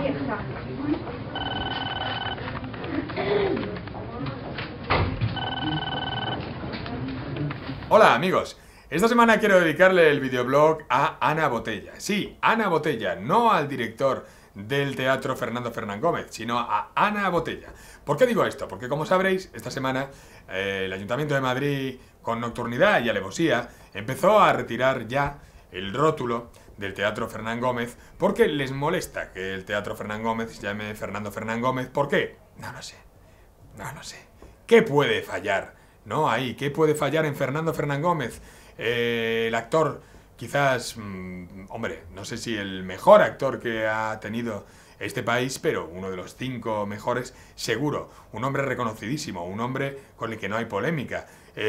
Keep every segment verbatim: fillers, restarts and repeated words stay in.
vieja. Hola amigos, esta semana quiero dedicarle el videoblog a Ana Botella. Sí, Ana Botella, no al director del teatro Fernando Fernán Gómez, sino a Ana Botella. ¿Por qué digo esto? Porque como sabréis, esta semana eh, el Ayuntamiento de Madrid, con nocturnidad y alevosía, empezó a retirar ya el rótulo del Teatro Fernán Gómez porque les molesta que el Teatro Fernán Gómez se llame Fernando Fernán Gómez. ¿Por qué? No lo sé. No lo sé. ¿Qué puede fallar? ¿No? Ahí, ¿qué puede fallar en Fernando Fernán Gómez? Eh, el actor, quizás, mmm, hombre, no sé si el mejor actor que ha tenido este país, pero uno de los cinco mejores, seguro. Un hombre reconocidísimo, un hombre con el que no hay polémica,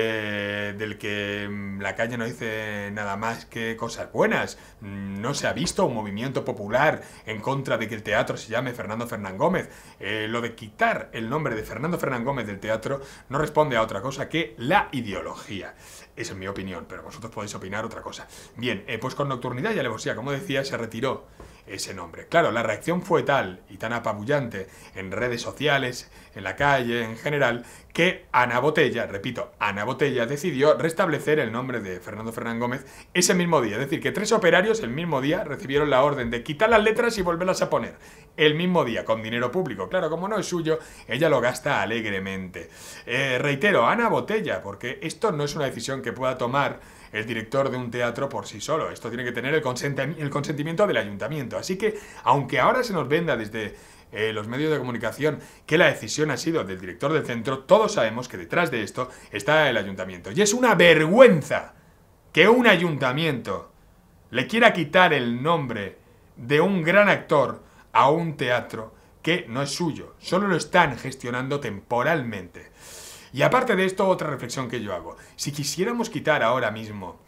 eh, del que mmm, la calle no dice nada más que cosas buenas. Mm, no se ha visto un movimiento popular en contra de que el teatro se llame Fernando Fernán Gómez. Eh, lo de quitar el nombre de Fernando Fernán Gómez del teatro no responde a otra cosa que la ideología. Esa es mi opinión, pero vosotros podéis opinar otra cosa. Bien, eh, pues con nocturnidad y alevosía, como decía, se retiró ese nombre. Claro, la reacción fue tal y tan apabullante en redes sociales, en la calle, en general, que Ana Botella, repito, Ana Botella decidió restablecer el nombre de Fernando Fernán Gómez ese mismo día. Es decir, que tres operarios el mismo día recibieron la orden de quitar las letras y volverlas a poner. El mismo día, con dinero público. Claro, como no es suyo, ella lo gasta alegremente. Eh, reitero, Ana Botella, porque esto no es una decisión que pueda tomar el director de un teatro por sí solo. Esto tiene que tener el, consenti- el consentimiento del ayuntamiento. Así que, aunque ahora se nos venda desde eh, los medios de comunicación que la decisión ha sido del director del centro, todos sabemos que detrás de esto está el ayuntamiento. Y es una vergüenza que un ayuntamiento le quiera quitar el nombre de un gran actor a un teatro que no es suyo. Solo lo están gestionando temporalmente. Y aparte de esto, otra reflexión que yo hago. Si quisiéramos quitar ahora mismo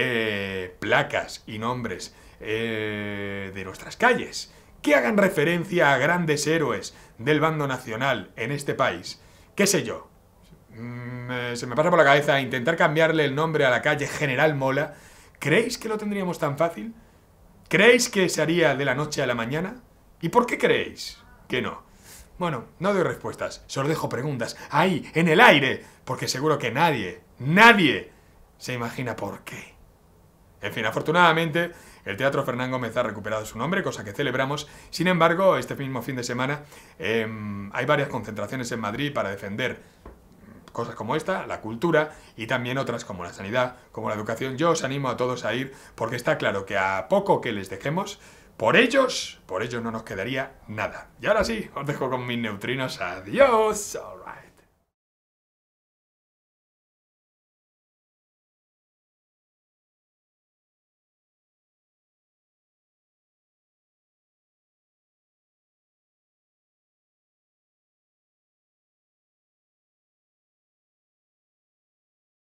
eh, placas y nombres eh, de nuestras calles que hagan referencia a grandes héroes del bando nacional en este país, qué sé yo, mm, se me pasa por la cabeza intentar cambiarle el nombre a la calle General Mola, ¿creéis que lo tendríamos tan fácil? ¿Creéis que se haría de la noche a la mañana? ¿Y por qué creéis que no? Bueno, no doy respuestas, solo dejo preguntas ahí, en el aire, porque seguro que nadie, nadie se imagina por qué. En fin, afortunadamente, el Teatro Fernán Gómez ha recuperado su nombre, cosa que celebramos. Sin embargo, este mismo fin de semana eh, hay varias concentraciones en Madrid para defender cosas como esta, la cultura, y también otras como la sanidad, como la educación. Yo os animo a todos a ir, porque está claro que a poco que les dejemos, por ellos, por ellos no nos quedaría nada. Y ahora sí, os dejo con mis neutrinos. Adiós. All right.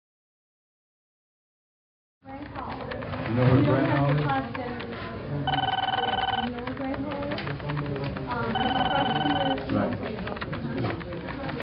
No,